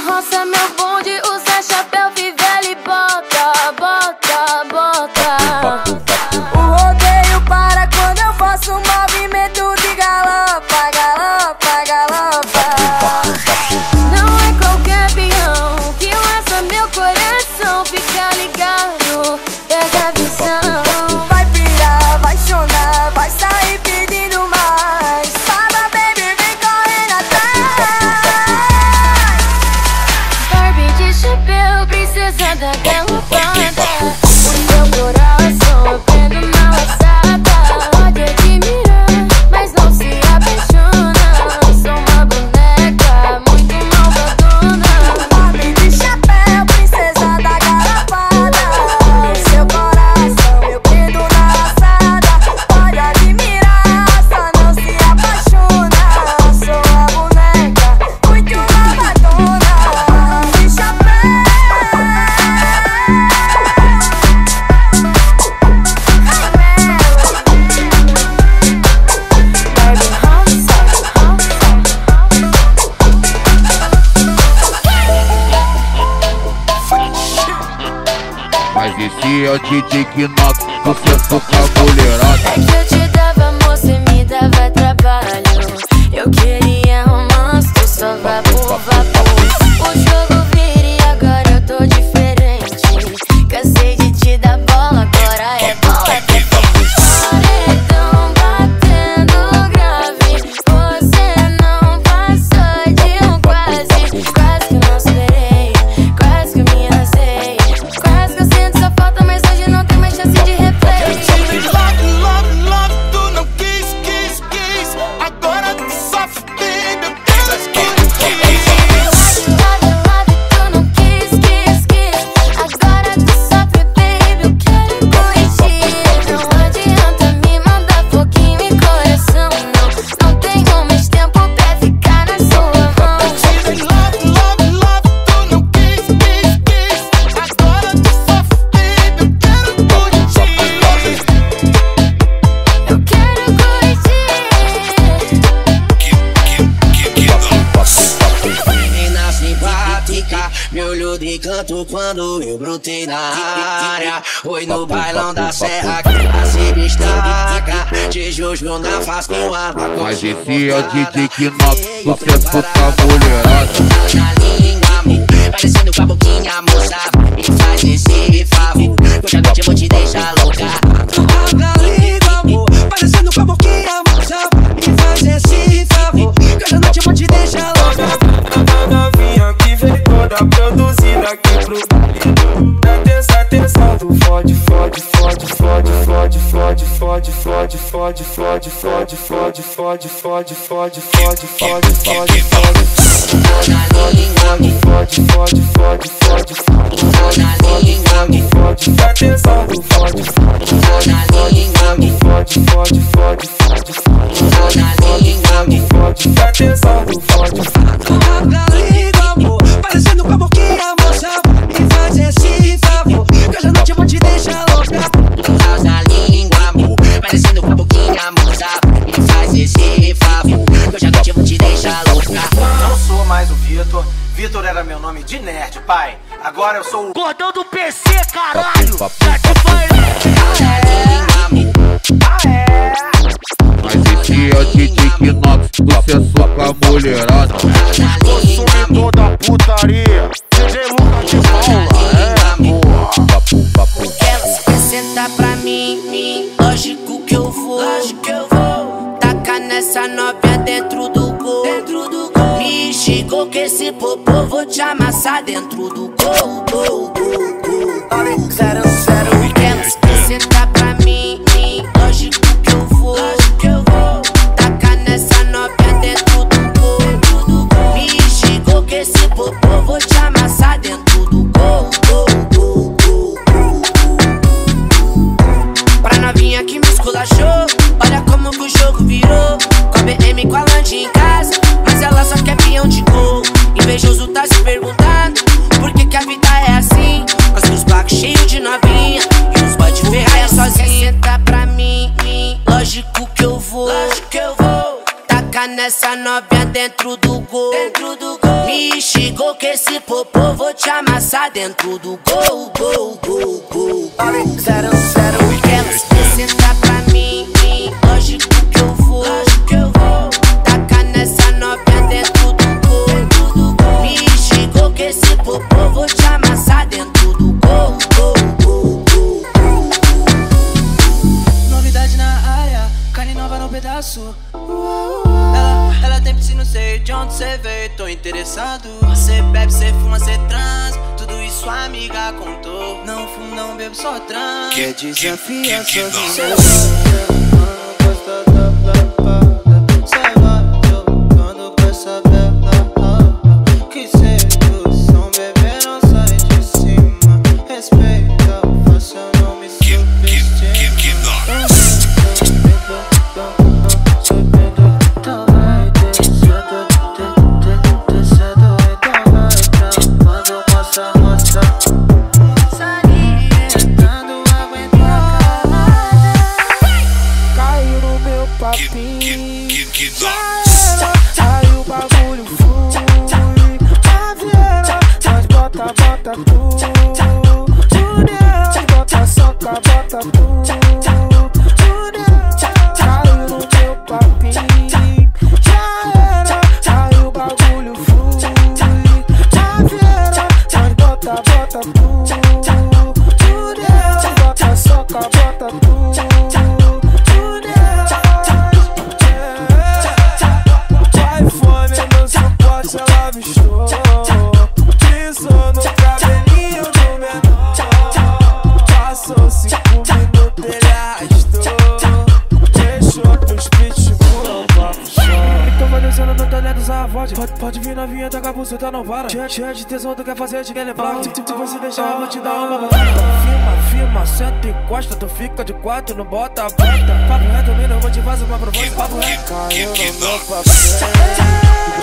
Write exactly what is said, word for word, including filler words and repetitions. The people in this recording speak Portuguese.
roça, meu bonde, usa chapéu, fivela e bota, bota, bota. O rodeio para quando eu faço um movimento de galopa, galopa, galopa. Não é qualquer peão que lança meu coração, fica ligado, pega a visão. Vai pirar, vai chorar, vai sair pedindo mais. Fala, baby, vem correndo atrás. Barbie de chapéu, princesa da galopada. O meu coração eu prendo na laçada. Pode admirar, mas não se apaixona. Sou uma boneca muito malvadona. Barbie de chapéu, princesa da galopada. O seu coração eu prendo na laçada. Pode admirar, só não se apaixona. Sou a boneca muito malvadona. De chapéu. Mas esse é o D J que nós, você toca a mulherada. É que eu te dava amor, cê me dava trabalho. Eu queria romance, tu só vapor, vapor. O jogo vira e agora eu tô diferente. Cansei de te dar bola, agora é bola pra frente. Paredão batendo grave, você não passou de um quase. Quase que não esperei, quase que me lancei. Quase que eu sinto sua falta, mas hoje não tem mais chance de replay. Love, love, love, tu não quis, quis, quis. Agora tu sofre, baby, eu quero curtir. Love, love, tu não quis, quis, quis. Agora tu sofre, baby, eu quero curtir. Não adianta me mandar foguinho e coração, não. Não tenho mais tempo pra ficar na sua mão. Love, love, love, tu não quis, quis, quis. Agora tu sofre, baby, eu quero curtir. Eu quero curtir. Menina simpática, me olhou de canto quando eu brotei na área. Oi no bailão da serra que ela se destaca. De Jojo na faz com a Mas esse é o D J que nós, você toca a mulherada. na língua, amor, parecendo com a boquinha, moça. Me faz esse favor, hoje à noite eu vou te deixar louca. Na língua, amor, parecendo com a boquinha, moça. Me faz esse favor, hoje à noite eu vou te deixar louca. A novinha que vem toda produzida aqui pro baile. Presta atenção, tu fode, fode, fode, fode, fode, fode, fode, fode, fode, fode, fode, fode, fode, fode, fode, fode, fode, fode, fode. Na língua, Fode, fode, fode, fode, fode, na língua, fode. Atenção, tu fode, fode, na língua, fode, fode, fode, fode, fode, na língua. fode. Atenção, tu fode, fode. Na língua, amor, parecendo com a boquinha, moça. Me faz esse favor, que hoje à noite eu vou te deixar louca. Na língua, amor, parecendo com a boquinha, moça. Me faz esse favor, que hoje à noite eu vou te deixar louca. Não sou mais o Vitor. Vitor era meu nome de nerd, pai. Agora eu sou o Gordão do P C, caralho. Já te falei. Mas esse é o D J que nós, você toca a mulherada. Consumidor da putaria. D J Lucas de Paula, é, boa. Elas quer sentar pra mim, mim. Lógico que eu vou, lógico que eu vou. Taca nessa novinha dentro do gol, dentro do gol. Me chegou que esse popô vou te amassar dentro do gol, gol, gol, gol. Zero, zero. Elas quer sentar pra mim, mim. Lógico que eu vou, lógico que eu vou. Taca nessa novinha dentro do gol, dentro do gol. Me chegou que esse popô vou te amassar dentro do gol, gol, gol, gol, gol. Pra novinha que me esculachou, olha como que o jogo virou. Com a B M, com a Land em casa, mas ela só quer peão de gol. Invejoso tá se perguntando por que que a vida é assim. Com seus blocos cheios de novinha e os boy de ferraia sozinha. Senta pra mim, mim, lógico que eu vou, lógico que eu vou. Taca nessa novinha dentro do gol, dentro do gol. Me chegou que esse popô, vou te amassar dentro do gol, gol, gol, gol. Zero, zero. Ela se apresentar pra mim, lógico que eu vou, lógico que eu vou. Tacar nessa novinha dentro do gol. Me xingou que esse popô, vou te amassar dentro do gol, gol, gol, gol. Novidade na área, carne nova no pedaço. Ela, ela tem piscina, não sei de onde cê veio, tô interessado. Cê bebe, cê fuma, cê trans, tudo isso a amiga contou. Não fumo, não bebo, só trans. Quer desafiar sozinho? Gosta da lavada, cê vai jogando com essa bela. Que sedução, bebê, não sai de cima. Respeita, faça, não me subestima. Caiu no meu papinho, aí o bagulho flui. A vieira, nós bota, bota tudo. Tudo, bota soca, bota tudo. Tudo, caiu no meu papinho. Já era, aí o bagulho flui. A vieira, nós bota, bota tudo. Tudo, bota soca, bota tudo. Ela avistou, pisou no cabelinho do menor. Passou cinco minutos, ele arrastou. Deixou pros pitbull não puxar. Então vai descendo no talher dos avós. Pode, pode vir na vinha, taca a buceta, não para. Cheia, cheia de tesão, tu quer fazer, te quer levar. Se, se você deixar, eu vou te dar uma batalha. Firma, firma, senta e encosta. Tu fica de quatro, não bota a bota. Papo reto, mina, eu vou te fazer uma proposta. Papo reto, caiu no meu papel.